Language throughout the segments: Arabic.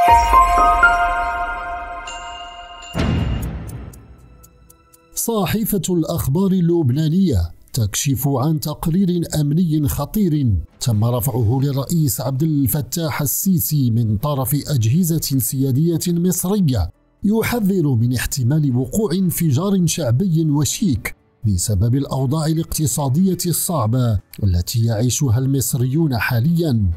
صحيفة الأخبار اللبنانية تكشف عن تقرير أمني خطير تم رفعه للرئيس عبد الفتاح السيسي من طرف أجهزة سيادية مصرية يحذر من احتمال وقوع انفجار شعبي وشيك بسبب الأوضاع الاقتصادية الصعبة التي يعيشها المصريون حالياً.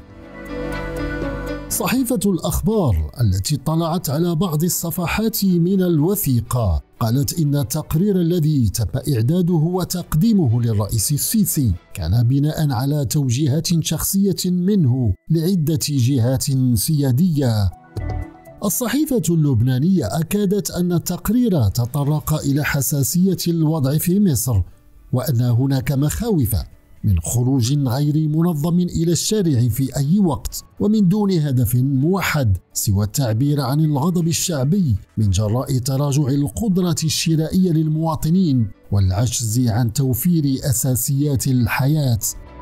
صحيفة الأخبار التي اطلعت على بعض الصفحات من الوثيقة قالت إن التقرير الذي تم إعداده وتقديمه للرئيس السيسي كان بناء على توجيهات شخصية منه لعدة جهات سيادية. الصحيفة اللبنانية أكدت أن التقرير تطرق إلى حساسية الوضع في مصر، وأن هناك مخاوف من خروج غير منظم إلى الشارع في أي وقت ومن دون هدف موحد سوى التعبير عن الغضب الشعبي من جراء تراجع القدرة الشرائية للمواطنين والعجز عن توفير أساسيات الحياة.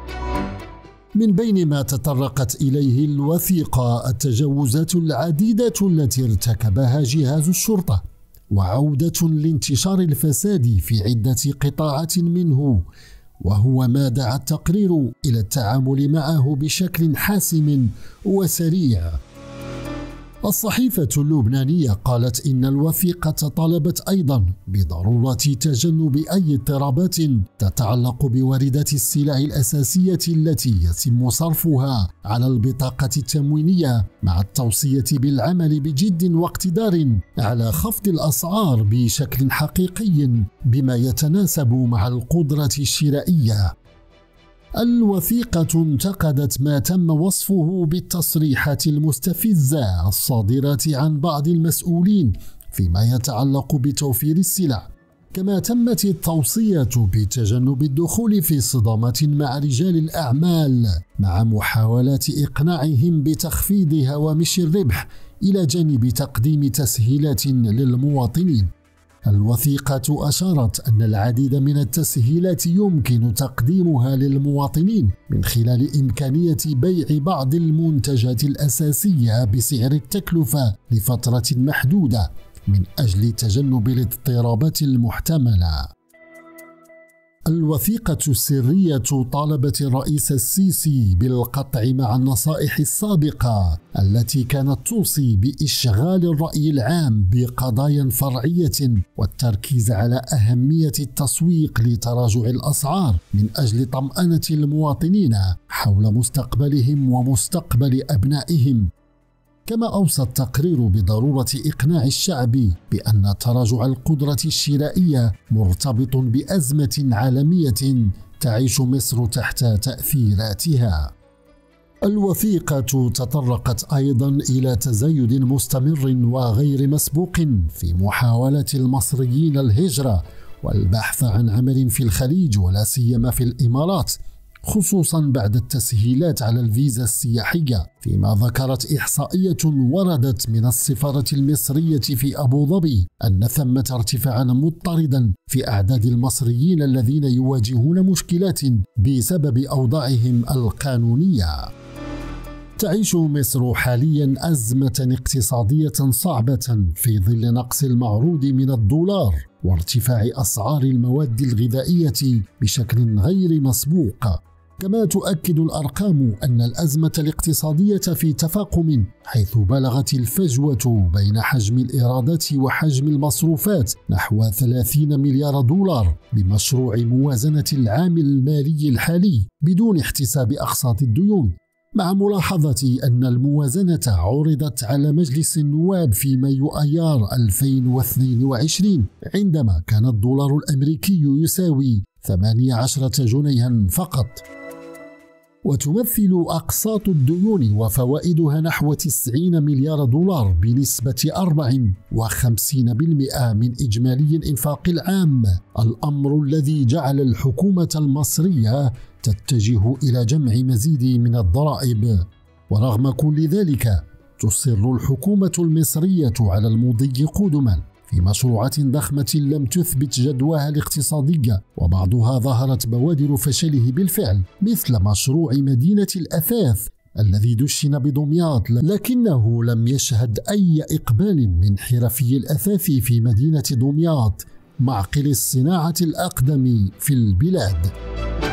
من بين ما تطرقت إليه الوثيقة التجاوزات العديدة التي ارتكبها جهاز الشرطة، وعودة لانتشار الفساد في عدة قطاعات منه، وهو ما دعا التقرير إلى التعامل معه بشكل حاسم وسريع. الصحيفة اللبنانية قالت إن الوثيقة طالبت أيضا بضرورة تجنب أي اضطرابات تتعلق بواردات السلع الأساسية التي يتم صرفها على البطاقة التموينية، مع التوصية بالعمل بجد واقتدار على خفض الأسعار بشكل حقيقي بما يتناسب مع القدرة الشرائية. الوثيقة انتقدت ما تم وصفه بالتصريحات المستفزة الصادرة عن بعض المسؤولين فيما يتعلق بتوفير السلع، كما تمت التوصية بتجنب الدخول في صدامات مع رجال الأعمال مع محاولات إقناعهم بتخفيض هوامش الربح إلى جانب تقديم تسهيلات للمواطنين. الوثيقة أشارت أن العديد من التسهيلات يمكن تقديمها للمواطنين من خلال إمكانية بيع بعض المنتجات الأساسية بسعر التكلفة لفترة محدودة من أجل تجنب الاضطرابات المحتملة. الوثيقة السرية طالبت الرئيس السيسي بالقطع مع النصائح السابقة التي كانت توصي بإشغال الرأي العام بقضايا فرعية والتركيز على أهمية التسويق لتراجع الأسعار من أجل طمأنة المواطنين حول مستقبلهم ومستقبل أبنائهم. كما أوصى التقرير بضرورة إقناع الشعب بأن تراجع القدرة الشرائية مرتبط بأزمة عالمية تعيش مصر تحت تأثيراتها. الوثيقة تطرقت أيضا إلى تزايد مستمر وغير مسبوق في محاولة المصريين الهجرة والبحث عن عمل في الخليج ولا سيما في الإمارات، خصوصا بعد التسهيلات على الفيزا السياحية، فيما ذكرت إحصائية وردت من السفارة المصرية في أبو ظبي أن ثمة ارتفاعا مضطردا في أعداد المصريين الذين يواجهون مشكلات بسبب أوضاعهم القانونية. تعيش مصر حاليا أزمة اقتصادية صعبة في ظل نقص المعروض من الدولار وارتفاع أسعار المواد الغذائية بشكل غير مسبوق. كما تؤكد الأرقام أن الأزمة الاقتصادية في تفاقم، حيث بلغت الفجوة بين حجم الإيرادات وحجم المصروفات نحو 30 مليار دولار بمشروع موازنة العام المالي الحالي بدون احتساب أقساط الديون، مع ملاحظة أن الموازنة عرضت على مجلس النواب في مايو أيار 2022 عندما كان الدولار الأمريكي يساوي 18 جنيها فقط. وتمثل أقساط الديون وفوائدها نحو 90 مليار دولار بنسبة 54% من إجمالي الإنفاق العام، الأمر الذي جعل الحكومة المصرية تتجه إلى جمع مزيد من الضرائب. ورغم كل ذلك تصر الحكومة المصرية على المضي قدما في مشروعات ضخمة لم تثبت جدواها الاقتصادية، وبعضها ظهرت بوادر فشله بالفعل، مثل مشروع مدينة الأثاث الذي دشن بدمياط، لكنه لم يشهد أي إقبال من حرفي الأثاث في مدينة دمياط، معقل الصناعة الأقدم في البلاد.